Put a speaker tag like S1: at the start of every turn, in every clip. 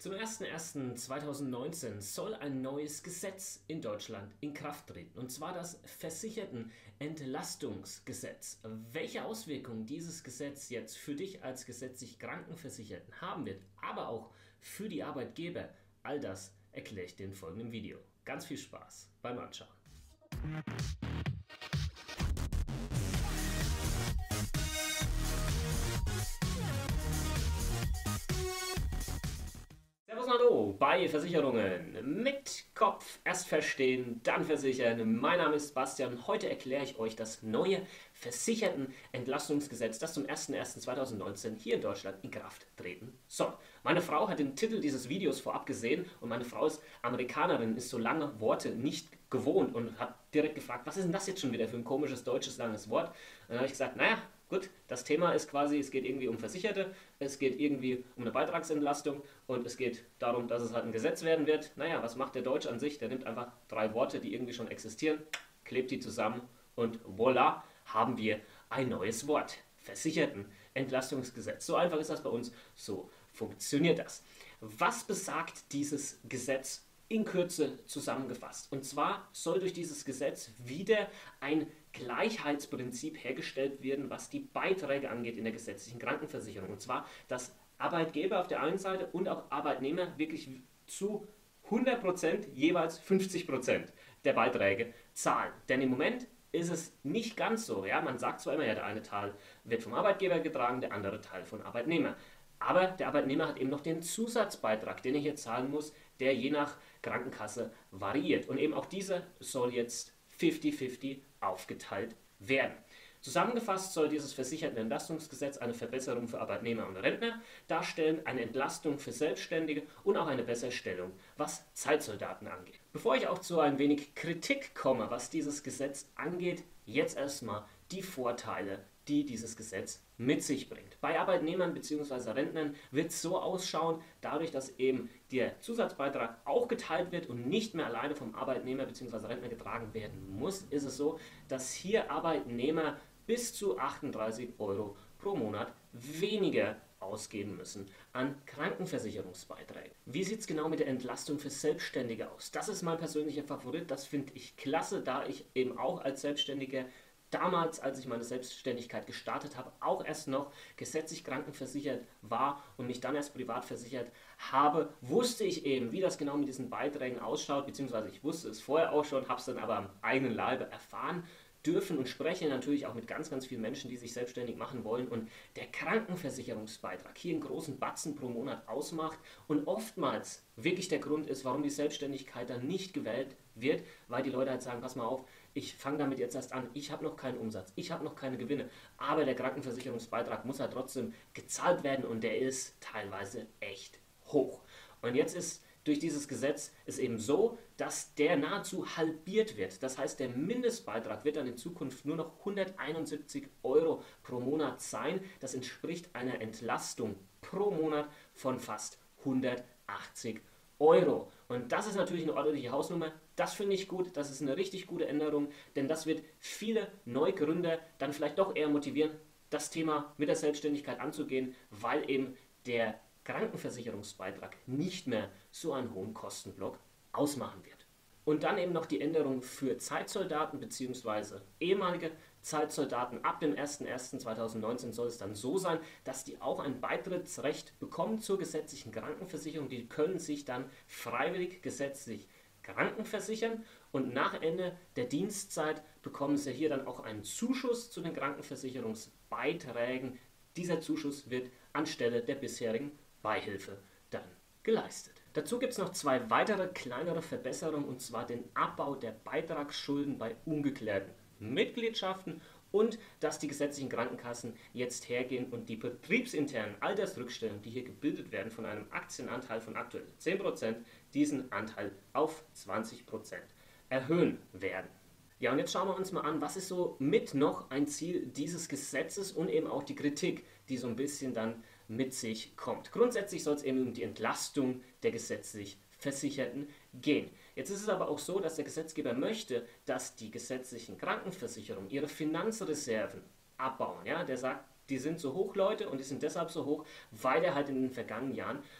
S1: Zum 01.01.2019 soll ein neues Gesetz in Deutschland in Kraft treten, und zwar das Versichertenentlastungsgesetz. Welche Auswirkungen dieses Gesetz jetzt für dich als gesetzlich Krankenversicherten haben wird, aber auch für die Arbeitgeber, all das erkläre ich dir in folgendem Video. Ganz viel Spaß beim Anschauen. Servus und Hallo bei Versicherungen mit Kopf, erst verstehen, dann versichern. Mein Name ist Bastian. Heute erkläre ich euch das neue Versichertenentlastungsgesetz, das zum 01.01.2019 hier in Deutschland in Kraft treten soll. Meine Frau hat den Titel dieses Videos vorab gesehen und meine Frau ist Amerikanerin, ist so lange Worte nicht gewohnt und hat direkt gefragt, was ist denn das jetzt schon wieder für ein komisches deutsches langes Wort? Und dann habe ich gesagt, naja, gut, das Thema ist quasi, es geht irgendwie um Versicherte, es geht irgendwie um eine Beitragsentlastung und es geht darum, dass es halt ein Gesetz werden wird. Naja, was macht der Deutsch an sich? Der nimmt einfach drei Worte, die irgendwie schon existieren, klebt die zusammen und voilà, haben wir ein neues Wort. Versichertenentlastungsgesetz. So einfach ist das bei uns, so funktioniert das. Was besagt dieses Gesetz in Kürze zusammengefasst? Und zwar soll durch dieses Gesetz wieder ein Gleichheitsprinzip hergestellt werden, was die Beiträge angeht in der gesetzlichen Krankenversicherung. Und zwar, dass Arbeitgeber auf der einen Seite und auch Arbeitnehmer wirklich zu 100% jeweils 50% der Beiträge zahlen. Denn im Moment ist es nicht ganz so. Ja? Man sagt zwar immer, ja, der eine Teil wird vom Arbeitgeber getragen, der andere Teil von Arbeitnehmer. Aber der Arbeitnehmer hat eben noch den Zusatzbeitrag, den er hier zahlen muss, der je nach Krankenkasse variiert. Und eben auch dieser soll jetzt 50-50 aufgeteilt werden. Zusammengefasst soll dieses Versichertenentlastungsgesetz eine Verbesserung für Arbeitnehmer und Rentner darstellen, eine Entlastung für Selbstständige und auch eine Besserstellung, was Zeitsoldaten angeht. Bevor ich auch zu ein wenig Kritik komme, was dieses Gesetz angeht, jetzt erstmal die Vorteile, die dieses Gesetz mit sich bringt. Bei Arbeitnehmern bzw. Rentnern wird es so ausschauen, dadurch, dass eben der Zusatzbeitrag auch geteilt wird und nicht mehr alleine vom Arbeitnehmer bzw. Rentner getragen werden muss, ist es so, dass hier Arbeitnehmer bis zu 38 Euro pro Monat weniger ausgeben müssen an Krankenversicherungsbeiträgen. Wie sieht es genau mit der Entlastung für Selbstständige aus? Das ist mein persönlicher Favorit, das finde ich klasse, da ich eben auch als Selbstständiger damals, als ich meine Selbstständigkeit gestartet habe, auch erst noch gesetzlich krankenversichert war und mich dann erst privat versichert habe, wusste ich eben, wie das genau mit diesen Beiträgen ausschaut, beziehungsweise ich wusste es vorher auch schon, habe es dann aber am eigenen Leibe erfahren dürfen und spreche natürlich auch mit ganz, ganz vielen Menschen, die sich selbstständig machen wollen, und der Krankenversicherungsbeitrag hier einen großen Batzen pro Monat ausmacht und oftmals wirklich der Grund ist, warum die Selbstständigkeit dann nicht gewählt wird, weil die Leute halt sagen, pass mal auf, ich fange damit jetzt erst an, ich habe noch keinen Umsatz, ich habe noch keine Gewinne, aber der Krankenversicherungsbeitrag muss halt trotzdem gezahlt werden und der ist teilweise echt hoch. Und jetzt ist durch dieses Gesetz ist eben so, dass der nahezu halbiert wird. Das heißt, der Mindestbeitrag wird dann in Zukunft nur noch 171 Euro pro Monat sein. Das entspricht einer Entlastung pro Monat von fast 180 Euro. Und das ist natürlich eine ordentliche Hausnummer. Das finde ich gut. Das ist eine richtig gute Änderung, denn das wird viele Neugründer dann vielleicht doch eher motivieren, das Thema mit der Selbstständigkeit anzugehen, weil eben der Krankenversicherungsbeitrag nicht mehr so einen hohen Kostenblock ausmachen wird. Und dann eben noch die Änderung für Zeitsoldaten bzw. ehemalige Zeitsoldaten. Ab dem 01.01.2019 soll es dann so sein, dass die auch ein Beitrittsrecht bekommen zur gesetzlichen Krankenversicherung. Die können sich dann freiwillig gesetzlich krankenversichern und nach Ende der Dienstzeit bekommen sie hier dann auch einen Zuschuss zu den Krankenversicherungsbeiträgen. Dieser Zuschuss wird anstelle der bisherigen Beihilfe dann geleistet. Dazu gibt es noch zwei weitere kleinere Verbesserungen, und zwar den Abbau der Beitragsschulden bei ungeklärten Mitgliedschaften und dass die gesetzlichen Krankenkassen jetzt hergehen und die betriebsinternen Altersrückstellungen, die hier gebildet werden von einem Aktienanteil von aktuell 10%, diesen Anteil auf 20% erhöhen werden. Ja, und jetzt schauen wir uns mal an, was ist so mit noch ein Ziel dieses Gesetzes und eben auch die Kritik, die so ein bisschen dann mit sich kommt. Grundsätzlich soll es eben um die Entlastung der gesetzlich Versicherten gehen. Jetzt ist es aber auch so, dass der Gesetzgeber möchte, dass die gesetzlichen Krankenversicherungen ihre Finanzreserven abbauen. Ja? Der sagt, die sind so hoch, Leute, und die sind deshalb so hoch, weil er halt in den vergangenen Jahren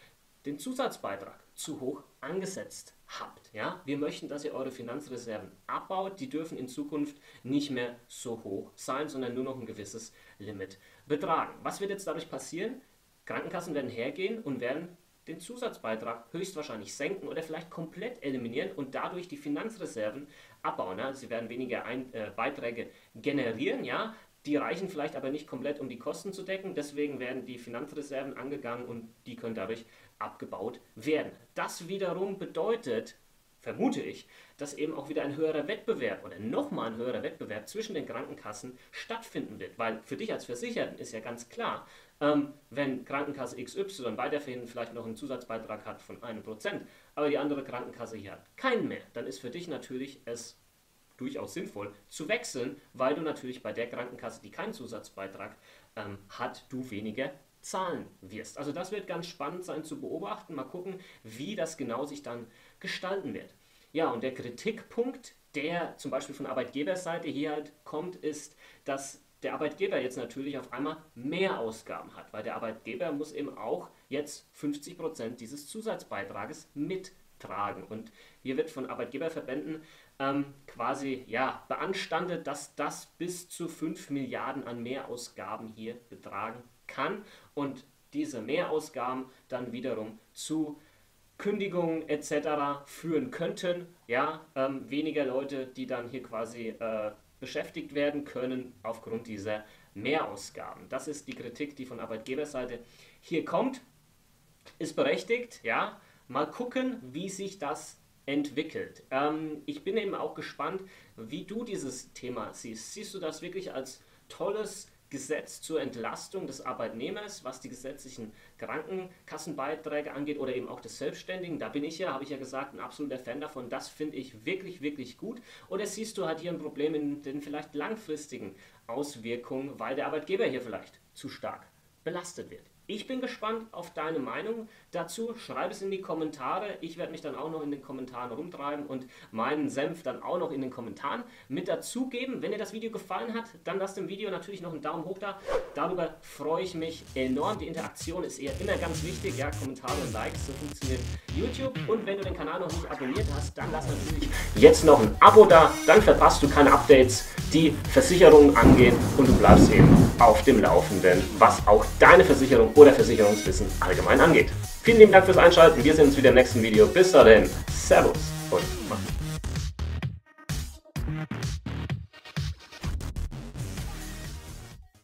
S1: den Zusatzbeitrag zu hoch angesetzt habt. Ja? Wir möchten, dass ihr eure Finanzreserven abbaut. Die dürfen in Zukunft nicht mehr so hoch sein, sondern nur noch ein gewisses Limit betragen. Was wird jetzt dadurch passieren? Krankenkassen werden hergehen und werden den Zusatzbeitrag höchstwahrscheinlich senken oder vielleicht komplett eliminieren und dadurch die Finanzreserven abbauen. Also sie werden weniger Beiträge generieren, ja? Die reichen vielleicht aber nicht komplett, um die Kosten zu decken. Deswegen werden die Finanzreserven angegangen und die können dadurch abgebaut werden. Das wiederum bedeutet, vermute ich, dass eben auch wieder ein höherer Wettbewerb oder nochmal ein höherer Wettbewerb zwischen den Krankenkassen stattfinden wird. Weil für dich als Versicherten ist ja ganz klar, wenn Krankenkasse XY weiterhin vielleicht noch einen Zusatzbeitrag hat von 1%, aber die andere Krankenkasse hier hat keinen mehr, dann ist für dich natürlich es durchaus sinnvoll zu wechseln, weil du natürlich bei der Krankenkasse, die keinen Zusatzbeitrag hat, du weniger zahlen wirst. Also das wird ganz spannend sein zu beobachten. Mal gucken, wie das genau sich dann gestalten wird. Ja, und der Kritikpunkt, der zum Beispiel von Arbeitgeberseite hier halt kommt, ist, dass der Arbeitgeber jetzt natürlich auf einmal mehr Ausgaben hat, weil der Arbeitgeber muss eben auch jetzt 50% dieses Zusatzbeitrages mittragen. Und hier wird von Arbeitgeberverbänden quasi beanstandet, dass das bis zu 5 Milliarden an Mehrausgaben hier betragen kann und diese Mehrausgaben dann wiederum zu Kündigungen etc. führen könnten. Ja, weniger Leute, die dann hier quasi beschäftigt werden können aufgrund dieser Mehrausgaben. Das ist die Kritik, die von Arbeitgeberseite hier kommt. Ist berechtigt, ja. Mal gucken, wie sich das entwickelt. Ich bin eben auch gespannt, wie du dieses Thema siehst. Siehst du das wirklich als tolles Gesetz zur Entlastung des Arbeitnehmers, was die gesetzlichen Krankenkassenbeiträge angeht oder eben auch des Selbstständigen? Da bin ich ja, habe ich ja gesagt, ein absoluter Fan davon. Das finde ich wirklich, wirklich gut. Oder siehst du halt hier ein Problem in den vielleicht langfristigen Auswirkungen, weil der Arbeitgeber hier vielleicht zu stark belastet wird? Ich bin gespannt auf deine Meinung dazu. Schreib es in die Kommentare. Ich werde mich dann auch noch in den Kommentaren rumtreiben und meinen Senf dann auch noch in den Kommentaren mit dazugeben. Wenn dir das Video gefallen hat, dann lass dem Video natürlich noch einen Daumen hoch da. Darüber freue ich mich enorm. Die Interaktion ist eher immer ganz wichtig. Ja, Kommentare und Likes, so funktioniert YouTube. Und wenn du den Kanal noch nicht abonniert hast, dann lass natürlich jetzt noch ein Abo da. Dann verpasst du keine Updates, die Versicherungen angehen und du bleibst eben auf dem Laufenden, was auch deine Versicherung oder Versicherungswissen allgemein angeht. Vielen lieben Dank fürs Einschalten. Wir sehen uns wieder im nächsten Video. Bis dahin. Servus und macht's gut.